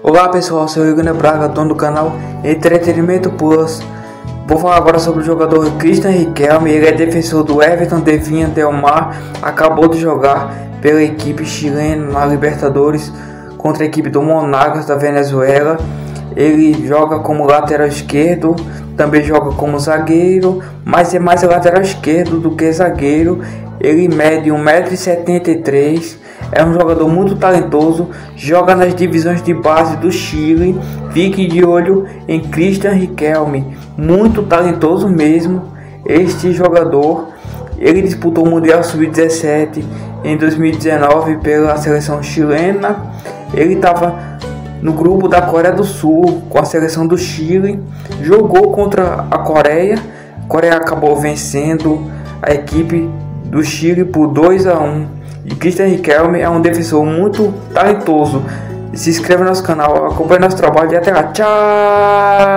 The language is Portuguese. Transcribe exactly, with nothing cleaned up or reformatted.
Olá pessoal, sou o Igor Braga, dono do canal Entretenimento Plus. Vou falar agora sobre o jogador Christian Riquelme. Ele é defensor do Everton de Viña del Mar. Acabou de jogar pela equipe chilena na Libertadores contra a equipe do Monagas da Venezuela. Ele joga como lateral esquerdo, também joga como zagueiro, mas é mais lateral esquerdo do que zagueiro. Ele mede um metro e setenta e três, é um jogador muito talentoso, joga nas divisões de base do Chile. Fique de olho em Christian Riquelme, muito talentoso mesmo este jogador. Ele disputou o Mundial sub dezessete em dois mil e dezenove pela seleção chilena. Ele estava no grupo da Coreia do Sul com a seleção do Chile, jogou contra a Coreia. A Coreia acabou vencendo a equipe do Chile por dois a um. E Christian Riquelme é um defensor muito talentoso. Se inscreva no nosso canal, acompanhe nosso trabalho e até lá. Tchau!